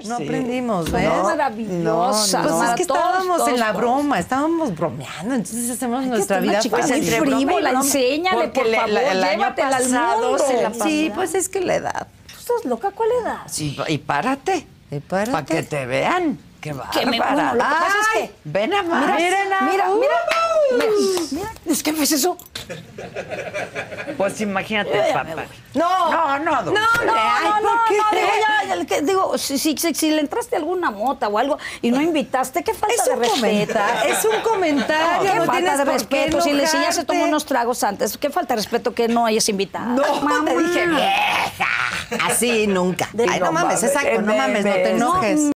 No aprendimos, ¿ves? No, maravillosa. Pues es que todos, estábamos en la todos. broma, estábamos bromeando, entonces hacemos nuestra vida chica fácil. muy frívola, enséñale, por favor, el año llévatela al pasado mundo. se la sí, pues es que la edad. ¿Tú estás loca? ¿Cuál edad? Sí, y párate. Y párate. Para que te vean. Qué Que me- bárbara. bueno, lo que pasa es Ay, que- ven a más. Mira. Es que ves eso. Pues imagínate, papá. No, No, No, digo, si le entraste alguna mota o algo y no invitaste, qué falta Es de un respeto. comentario, es un comentario, Qué no falta tienes de por qué respeto. Si ya se tomó enojarte. unos tragos antes, qué falta de respeto que no hayas invitado. No, Mamá. te dije vieja. Así nunca. De Ay, no mames, exacto, no mames, no te enojes.